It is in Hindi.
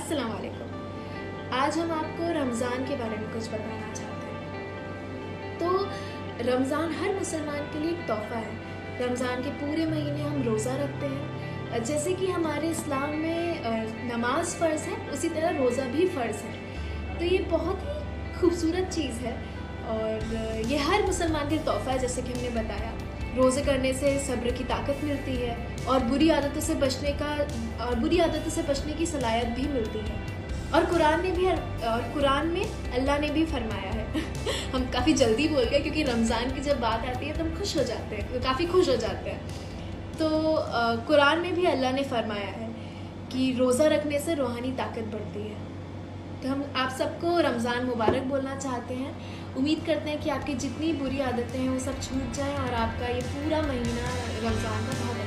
अस्सलाम वालेकुम। आज हम आपको रमज़ान के बारे में कुछ बताना चाहते हैं। तो रमज़ान हर मुसलमान के लिए एक तोहफ़ा है। रमज़ान के पूरे महीने हम रोज़ा रखते हैं। जैसे कि हमारे इस्लाम में नमाज फ़र्ज़ है, उसी तरह रोज़ा भी फ़र्ज़ है। तो ये बहुत ही खूबसूरत चीज़ है और ये हर मुसलमान के लिए तोहफ़ा है। जैसे कि हमने बताया, रोज़े करने से सब्र की ताकत मिलती है और बुरी आदतों से बचने की सलाहियत भी मिलती है। और कुरान में अल्लाह ने भी फरमाया है हम काफ़ी जल्दी बोल गए क्योंकि रमज़ान की जब बात आती है तो हम खुश हो जाते हैं, काफ़ी खुश हो जाते हैं। तो कुरान में भी अल्लाह ने फरमाया है कि रोज़ा रखने से रूहानी ताकत बढ़ती है। तो हम आप सबको रमज़ान मुबारक बोलना चाहते हैं। उम्मीद करते हैं कि आपकी जितनी बुरी आदतें हैं वो सब छूट जाएं और आपका ये पूरा महीना रमज़ान का बहुत